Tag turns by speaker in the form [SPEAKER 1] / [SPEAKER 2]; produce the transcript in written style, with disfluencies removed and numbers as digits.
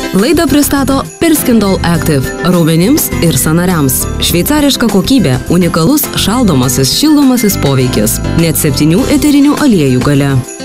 [SPEAKER 1] Laidą pristato Perskindol Active – raumenims ir sąnariams. Šveicariška kokybė, unikalus šaldomasis, šildomasis poveikis, net 7 eterinių aliejų galia.